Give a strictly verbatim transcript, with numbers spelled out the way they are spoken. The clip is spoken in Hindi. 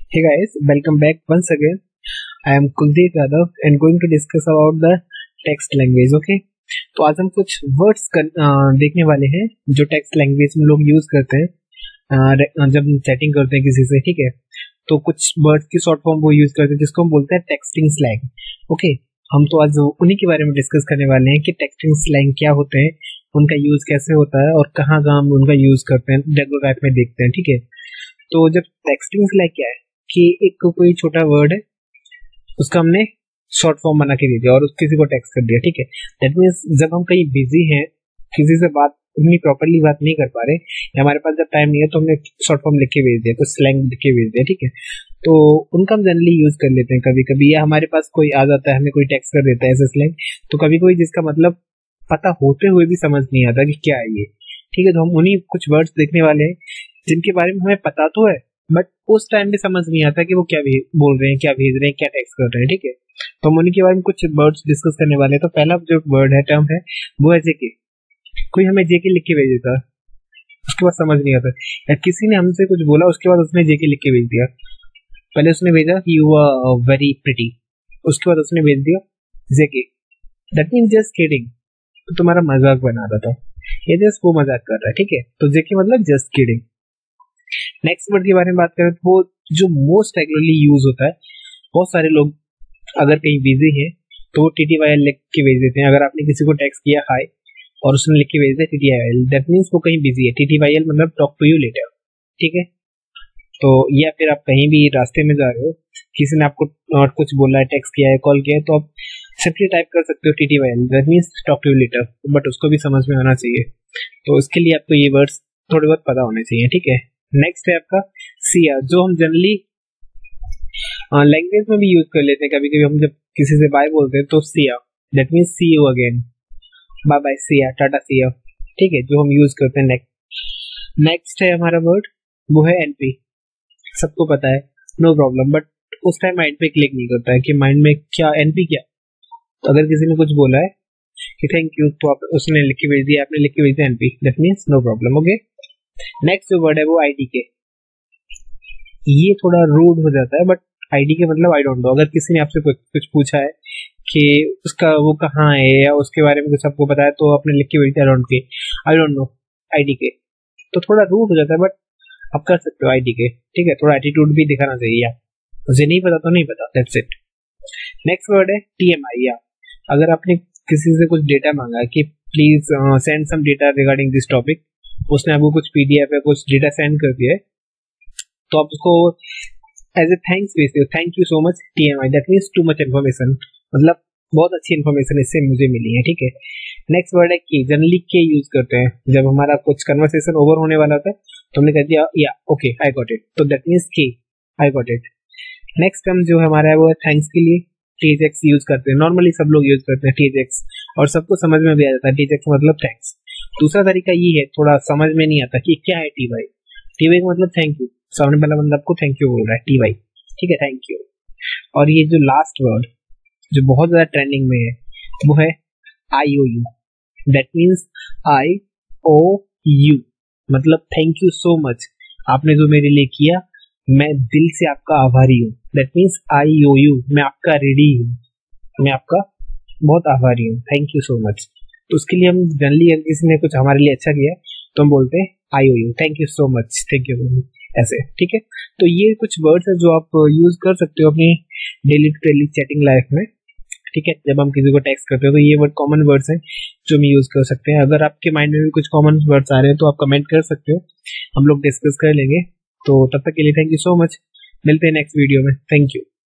Hey guys, welcome back once again. I am Kuldeep Yadav and going to discuss about the text language. Okay, तो आज हम कुछ वर्ड्स देखने वाले हैं जो टेक्स्ट लैंग्वेज में लोग यूज करते हैं अ, जब चैटिंग करते हैं किसी से. ठीक है, तो कुछ वर्ड्स की शॉर्ट फॉर्म वो यूज करते हैं जिसको हम बोलते हैं टेक्सटिंग स्लैंग. ओके, हम तो आज उन्हीं के बारे में डिस्कस करने वाले हैं कि टेक्सटिंग स्लैंग क्या होते हैं, उनका यूज कैसे होता है और कहाँ कहाँ हम उनका यूज करते हैं, रेगुलर लाइफ में देखते हैं. ठीक है, तो जब टेक्सटिंग स्लैंग क्या है कि एक कोई छोटा वर्ड है उसका हमने शॉर्ट फॉर्म बना के दे दिया और उस किसी को टेक्स्ट कर दिया. ठीक है, दैट मीन्स जब हम कहीं बिजी हैं, किसी से बात उतनी प्रॉपरली बात नहीं कर पा रहे या हमारे पास जब टाइम नहीं है तो हमने शॉर्ट फॉर्म लिख के भेज दिया, तो स्लैंग लिख के भेज दिया. ठीक है, तो उनका हम जनरली यूज कर लेते हैं कभी कभी, या हमारे पास कोई आ जाता है हमें कोई टेक्स्ट कर देता है ऐसे स्लैंग, तो कभी कोई जिसका मतलब पता होते हुए भी समझ नहीं आता कि क्या है ये. ठीक है, तो हम उन्हीं कुछ वर्ड्स देखने वाले हैं जिनके बारे में हमें पता तो है बट उस टाइम भी समझ नहीं आता कि वो क्या बोल रहे हैं, क्या भेज रहे हैं, क्या टेक्स्ट कर रहे हैं. ठीक है, तो हम उन्हीं के बारे में कुछ वर्ड्स डिस्कस करने वाले हैं. तो पहला जो वर्ड है, टर्म है, वो है जेके. कोई हमें जेके लिख के भेज देता है, उसके बाद समझ नहीं आता, या किसी ने हमसे कुछ बोला उसके बाद उसने जेके लिख के भेज दिया. पहले उसने भेजा यू आर वेरी प्रिटी, उसके बाद उसने भेज दिया JK. That means just kidding, तो तुम्हारा मजाक बना रहा था, ये जस्ट वो मजाक कर रहा है. ठीक है, तो जेके मतलब जस्ट किडिंग. नेक्स्ट वर्ड के बारे में बात करें तो वो जो मोस्ट रेगुलरली यूज होता है, बहुत सारे लोग अगर कहीं बिजी हैं तो वो टीटीवाईएल लिख के भेज देते हैं. अगर आपने किसी को टेक्स्ट किया हाय और उसने लिख के भेज दिया टीटीवाईएल, दैट मीन्स वो कहीं बिजी है. टीटीवाईएल मतलब टॉक टू यू लेटर. ठीक है, तो या फिर आप कहीं भी रास्ते में जा रहे हो, किसी ने आपको और कुछ बोला है, टेक्स्ट किया है, कॉल किया है, तो आप सिंपली टाइप कर सकते हो TTYL, that means talk to you later, but उसको भी समझ में आना चाहिए. तो इसके लिए आपको ये वर्ड्स थोड़े बहुत पता होने चाहिए. ठीक है, नेक्स्ट है आपका सिया, जो हम जनरली लैंग्वेज में भी यूज कर लेते हैं. कभी कभी हम जब किसी से बाय बोलते हैं तो CYA, that means see you again, bye bye CYA, tata CYA. ठीक है, जो हम यूज करते हैं. नेक्स्ट नेक्स्ट है हमारा वर्ड, वो है एनपी. सबको पता है, नो प्रॉब्लम, बट उस टाइम माइंड पे क्लिक नहीं करता है कि माइंड में क्या एनपी क्या. तो अगर किसी ने कुछ बोला है कि थैंक यू, तो आप उसने लिख के भेज दिया, आपने लिख के भेज दिया NP, that means no problem. Okay, next जो वर्ड है वो आईडीके. ये थोड़ा रूड हो जाता है, बट आईडीके मतलब आई डोंट नो. अगर किसी ने आपसे कुछ कुछ पूछा है कि उसका वो कहाँ है या उसके बारे में कुछ आपको पता है, तो आपने लिख के भेज दिया आई डोंट के, आई डोंट नो, आईडीके. तो थोड़ा रूड हो जाता है, बट आप कर सकते हो आईडीके. ठीक है, थोड़ा एटीट्यूड भी दिखाना चाहिए. या मुझे नहीं पता तो नहीं पता, दैट्स इट. नेक्स्ट वर्ड है टीएमआई. या अगर आपने किसी से कुछ डेटा मांगा कि please send some data regarding this topic, उसने आपको कुछ पीडीएफ या कुछ डेटा सेंड कर दिया है, तो आप उसको एज ए थैंक्स भेजते हो, thank you so much TMI, that means too much information, मतलब बहुत अच्छी इन्फॉर्मेशन इससे मुझे मिली है. ठीक है, नेक्स्ट वर्ड है के. जनरली के यूज करते हैं जब हमारा कुछ कन्वर्सेशन ओवर होने वाला होता है, तो हमने कह दिया या ओके आई गॉट इट, तो that means K, I got it. Next term जो हमारा है वो है थैंक्स के लिए टीजेक्स यूज करते हैं. नॉर्मली सब लोग यूज करते हैं टीजेक्स, और सबको समझ में भी आ जाता है टीजेक्स मतलब थैंक्स. दूसरा तरीका ये है, थोड़ा समझ में नहीं आता कि क्या है टी वाई. टी वाई का मतलब थैंक यू, सामने वाला बंदा आपको थैंक यू बोल रहा है, टी वाई. ठीक है, थैंक यू. और ये जो लास्ट वर्ड जो बहुत ज्यादा ट्रेंडिंग में है वो है I O U, that means I O U, मतलब थैंक यू सो मच, आपने जो मेरे लिए किया, मैं दिल से आपका आभारी हूँ. That means I O U, मैं आपका रेडी हूँ, मैं आपका बहुत आभारी हूँ, थैंक यू सो मच. तो उसके लिए हम जनरली अगर किसी ने कुछ हमारे लिए अच्छा किया तो हम बोलते हैं I O U, thank you so much, thank you, ऐसे. ठीक है, तो ये कुछ वर्ड्स है जो आप यूज कर सकते हो अपनी daily to daily chatting life में. ठीक है, जब हम किसी को टेक्स्ट करते हो तो ये वर्ड कॉमन वर्ड्स हैं जो हम यूज कर सकते हैं. अगर आपके माइंड में भी कुछ कॉमन वर्ड्स आ रहे हैं तो आप कमेंट कर सकते हो, हम लोग डिस्कस कर लेंगे. तो तब तक के लिए थैंक यू सो मच, मिलते हैं नेक्स्ट वीडियो में. Thank you.